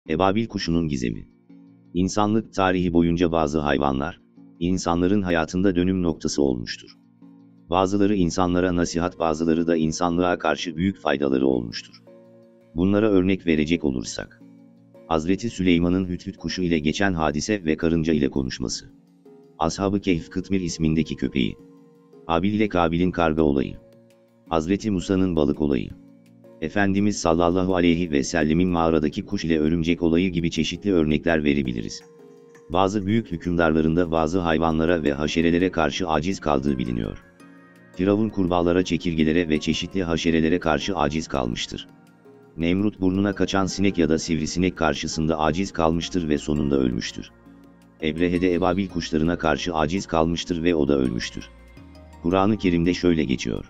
Ebabil kuşunun gizemi. İnsanlık tarihi boyunca bazı hayvanlar, insanların hayatında dönüm noktası olmuştur. Bazıları insanlara nasihat, bazıları da insanlığa karşı büyük faydaları olmuştur. Bunlara örnek verecek olursak, Hazreti Süleyman'ın hüdhüd kuşu ile geçen hadise ve karınca ile konuşması. Ashab-ı Kehf Kıtmir ismindeki köpeği. Habil ile Kabil'in karga olayı. Hazreti Musa'nın balık olayı. Efendimiz sallallahu aleyhi ve sellemin mağaradaki kuş ile örümcek olayı gibi çeşitli örnekler verebiliriz. Bazı büyük hükümdarlarında bazı hayvanlara ve haşerelere karşı aciz kaldığı biliniyor. Firavun kurbağalara, çekirgelere ve çeşitli haşerelere karşı aciz kalmıştır. Nemrut burnuna kaçan sinek ya da sivrisinek karşısında aciz kalmıştır ve sonunda ölmüştür. Ebrehe de ebabil kuşlarına karşı aciz kalmıştır ve o da ölmüştür. Kur'an-ı Kerim'de şöyle geçiyor: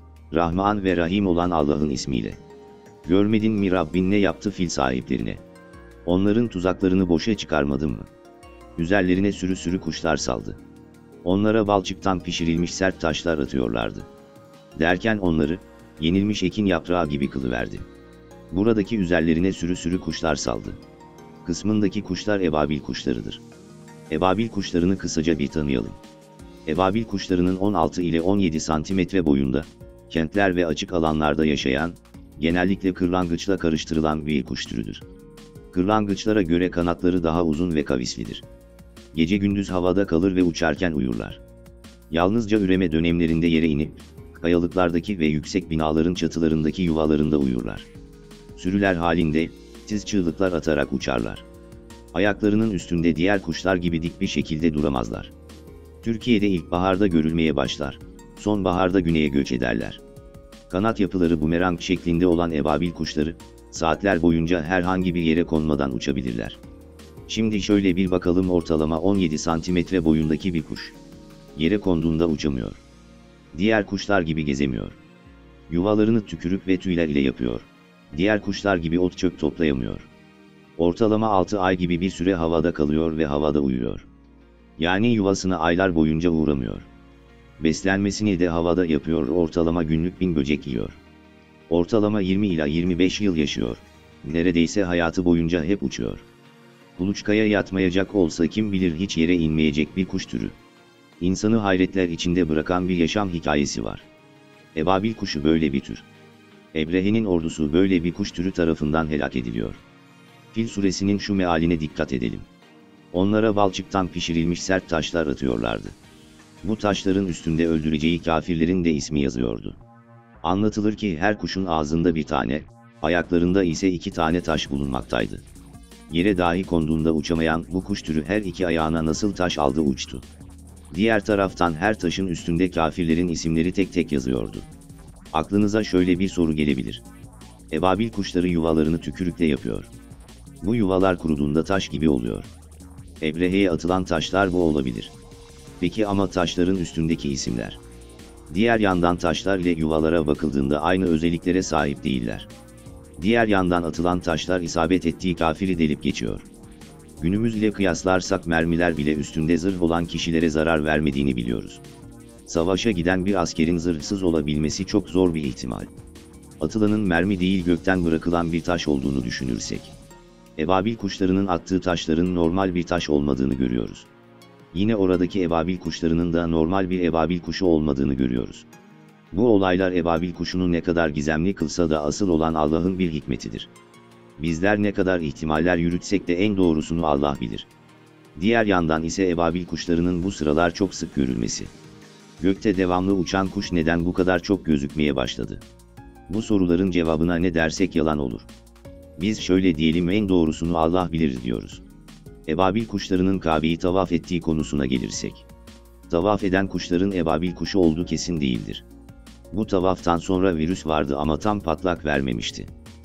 Rahman ve Rahim olan Allah'ın ismiyle. Görmedin mi Rabbin ne yaptı fil sahiplerine? Onların tuzaklarını boşa çıkarmadın mı? Üzerlerine sürü sürü kuşlar saldı. Onlara balçıktan pişirilmiş sert taşlar atıyorlardı. Derken onları, yenilmiş ekin yaprağı gibi kılıverdi. Buradaki üzerlerine sürü sürü kuşlar saldı kısmındaki kuşlar ebabil kuşlarıdır. Ebabil kuşlarını kısaca bir tanıyalım. Ebabil kuşlarının 16 ile 17 santimetre boyunda, kentler ve açık alanlarda yaşayan, genellikle kırlangıçla karıştırılan bir kuş türüdür. Kırlangıçlara göre kanatları daha uzun ve kavislidir. Gece gündüz havada kalır ve uçarken uyurlar. Yalnızca üreme dönemlerinde yere inip, kayalıklardaki ve yüksek binaların çatılarındaki yuvalarında uyurlar. Sürüler halinde, tiz çığlıklar atarak uçarlar. Ayaklarının üstünde diğer kuşlar gibi dik bir şekilde duramazlar. Türkiye'de ilkbaharda görülmeye başlar, sonbaharda güneye göç ederler. Kanat yapıları bumerang şeklinde olan ebabil kuşları, saatler boyunca herhangi bir yere konmadan uçabilirler. Şimdi şöyle bir bakalım, ortalama 17 santimetre boyundaki bir kuş. Yere konduğunda uçamıyor. Diğer kuşlar gibi gezemiyor. Yuvalarını tükürük ve tüyler ile yapıyor. Diğer kuşlar gibi ot çöp toplayamıyor. Ortalama 6 ay gibi bir süre havada kalıyor ve havada uyuyor. Yani yuvasına aylar boyunca uğramıyor. Beslenmesini de havada yapıyor, ortalama günlük 1000 böcek yiyor. Ortalama 20 ila 25 yıl yaşıyor. Neredeyse hayatı boyunca hep uçuyor. Kuluçkaya yatmayacak olsa kim bilir hiç yere inmeyecek bir kuş türü. İnsanı hayretler içinde bırakan bir yaşam hikayesi var. Ebabil kuşu böyle bir tür. Ebrehe'nin ordusu böyle bir kuş türü tarafından helak ediliyor. Fil suresinin şu mealine dikkat edelim. Onlara balçıktan pişirilmiş sert taşlar atıyorlardı. Bu taşların üstünde öldüreceği kafirlerin de ismi yazıyordu. Anlatılır ki her kuşun ağzında bir tane, ayaklarında ise 2 tane taş bulunmaktaydı. Yere dahi konduğunda uçamayan bu kuş türü her iki ayağına nasıl taş aldı uçtu. Diğer taraftan her taşın üstünde kafirlerin isimleri tek tek yazıyordu. Aklınıza şöyle bir soru gelebilir. Ebabil kuşları yuvalarını tükürükle yapıyor. Bu yuvalar kuruduğunda taş gibi oluyor. Ebrehe'ye atılan taşlar bu olabilir. Peki ama taşların üstündeki isimler? Diğer yandan taşlar ile yuvalara bakıldığında aynı özelliklere sahip değiller. Diğer yandan atılan taşlar isabet ettiği kafiri delip geçiyor. Günümüz ile kıyaslarsak mermiler bile üstünde zırh olan kişilere zarar vermediğini biliyoruz. Savaşa giden bir askerin zırhsız olabilmesi çok zor bir ihtimal. Atılanın mermi değil gökten bırakılan bir taş olduğunu düşünürsek, ebabil kuşlarının attığı taşların normal bir taş olmadığını görüyoruz. Yine oradaki ebabil kuşlarının da normal bir ebabil kuşu olmadığını görüyoruz. Bu olaylar ebabil kuşunu ne kadar gizemli kılsa da asıl olan Allah'ın bir hikmetidir. Bizler ne kadar ihtimaller yürütsek de en doğrusunu Allah bilir. Diğer yandan ise ebabil kuşlarının bu sıralar çok sık görülmesi. Gökte devamlı uçan kuş neden bu kadar çok gözükmeye başladı? Bu soruların cevabına ne dersek yalan olur. Biz şöyle diyelim, en doğrusunu Allah bilir diyoruz. Ebabil kuşlarının Kabe'yi tavaf ettiği konusuna gelirsek, tavaf eden kuşların ebabil kuşu olduğu kesin değildir. Bu tavaftan sonra virüs vardı ama tam patlak vermemişti.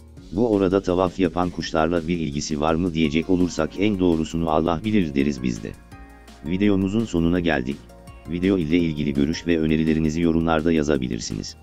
Bu orada tavaf yapan kuşlarla bir ilgisi var mı diyecek olursak en doğrusunu Allah bilir deriz biz de. Videomuzun sonuna geldik. Video ile ilgili görüş ve önerilerinizi yorumlarda yazabilirsiniz.